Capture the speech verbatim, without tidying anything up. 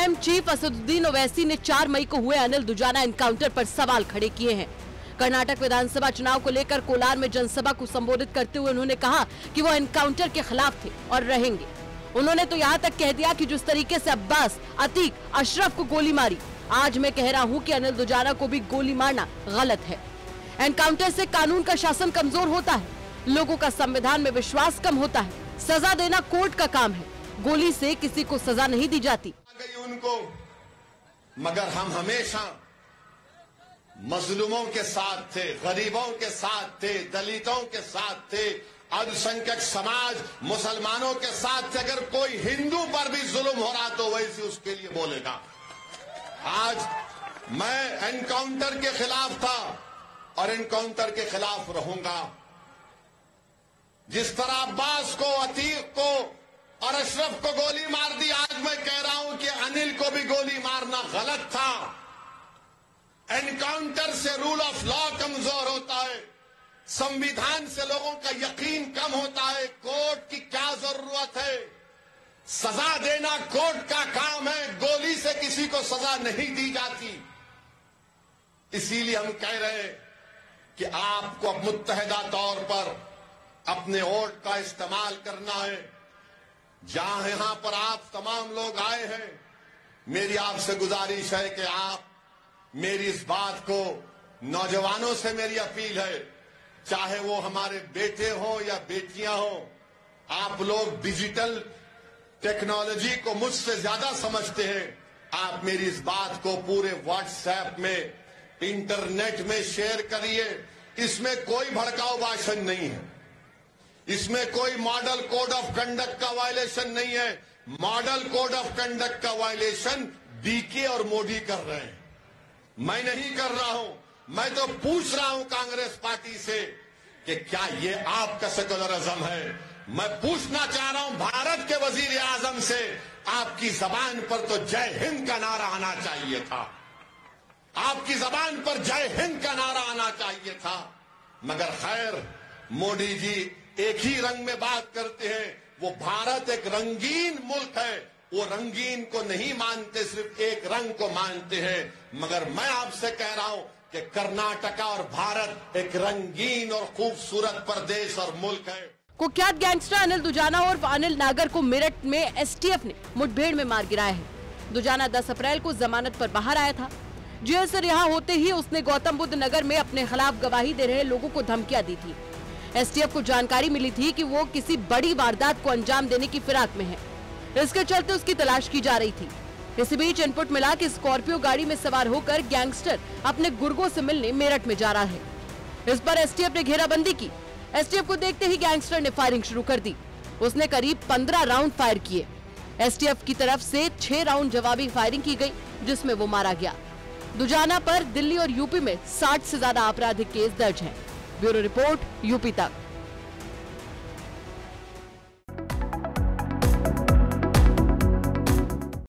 CPIM chief Asaduddin Owaisi ने चार मई को हुए अनिल दुजाना एनकाउंटर पर सवाल खड़े किए हैं। कर्नाटक विधानसभा चुनाव को लेकर कोलार में जनसभा को संबोधित करते हुए उन्होंने कहा कि वो एनकाउंटर के खिलाफ थे और रहेंगे। उन्होंने तो यहाँ तक कह दिया कि जिस तरीके से अब्बास, अतीक, अशरफ को गोली मारी, आज मैं कह रहा हूँ कि अनिल दुजाना को भी गोली मारना गलत है। एनकाउंटर से कानून का शासन कमजोर होता है, लोगों का संविधान में विश्वास कम होता है। सजा देना कोर्ट का काम है, गोली से किसी को सजा नहीं दी जाती। उनको मगर हम हमेशा मजलूमों के साथ थे, गरीबों के साथ थे, दलितों के साथ थे, अल्पसंख्यक समाज मुसलमानों के साथ थे। अगर कोई हिंदू पर भी जुल्म हो रहा तो वैसे उसके लिए बोलेगा। आज मैं एनकाउंटर के खिलाफ था और एनकाउंटर के खिलाफ रहूंगा। जिस तरह अब्बास को, अतीक को और अशरफ को गोली मार दी, आज मैं कह रहा हूं कि अनिल को भी गोली मारना गलत था। एनकाउंटर से रूल ऑफ लॉ कमजोर होता है, संविधान से लोगों का यकीन कम होता है। कोर्ट की क्या जरूरत है? सजा देना कोर्ट का काम है, गोली से किसी को सजा नहीं दी जाती। इसीलिए हम कह रहे हैं कि आपको मुत्तहदा तौर पर अपने वोट का इस्तेमाल करना है। जहां यहां पर आप तमाम लोग आए हैं, मेरी आपसे गुजारिश है कि आप मेरी इस बात को, नौजवानों से मेरी अपील है, चाहे वो हमारे बेटे हो या बेटियां हो, आप लोग डिजिटल टेक्नोलॉजी को मुझसे ज्यादा समझते हैं। आप मेरी इस बात को पूरे व्हाट्सएप में, इंटरनेट में शेयर करिए। इसमें कोई भड़काऊ भाषण नहीं है, इसमें कोई मॉडल कोड ऑफ कंडक्ट का वायलेशन नहीं है। मॉडल कोड ऑफ कंडक्ट का वायलेशन डीके और मोदी कर रहे हैं, मैं नहीं कर रहा हूं। मैं तो पूछ रहा हूं कांग्रेस पार्टी से कि क्या ये आपका सेकुलरिज्म है? मैं पूछना चाह रहा हूं भारत के वजीर आजम से, आपकी जबान पर तो जय हिंद का नारा आना चाहिए था, आपकी जबान पर जय हिंद का नारा आना चाहिए था। मगर खैर, मोदी जी एक ही रंग में बात करते हैं। वो भारत एक रंगीन मुल्क है, वो रंगीन को नहीं मानते, सिर्फ एक रंग को मानते हैं। मगर मैं आपसे कह रहा हूं कि कर्नाटका और भारत एक रंगीन और खूबसूरत प्रदेश और मुल्क है। कुख्यात गैंगस्टर अनिल दुजाना और अनिल नागर को मेरठ में एसटीएफ ने मुठभेड़ में मार गिराया है। दुजाना दस अप्रैल को जमानत पर बाहर आया था। जेल से रिहा होते ही उसने गौतम बुद्ध नगर में अपने खिलाफ गवाही दे रहे लोगों को धमकियां दी थी। एसटीएफ को जानकारी मिली थी कि वो किसी बड़ी वारदात को अंजाम देने की फिराक में है, इसके चलते उसकी तलाश की जा रही थी। इसी बीच इनपुट मिला कि स्कॉर्पियो गाड़ी में सवार होकर गैंगस्टर अपने गुर्गों से मिलने मेरठ में जा रहा है। इस पर एसटीएफ ने घेराबंदी की। एसटीएफ को देखते ही गैंगस्टर ने फायरिंग शुरू कर दी। उसने करीब पंद्रह राउंड फायर किए। एसटीएफ की तरफ से छह राउंड जवाबी फायरिंग की गई, जिसमें वो मारा गया। दुजाना पर दिल्ली और यूपी में साठ से ज्यादा आपराधिक केस दर्ज हैं। ब्यूरो रिपोर्ट, यूपी तक।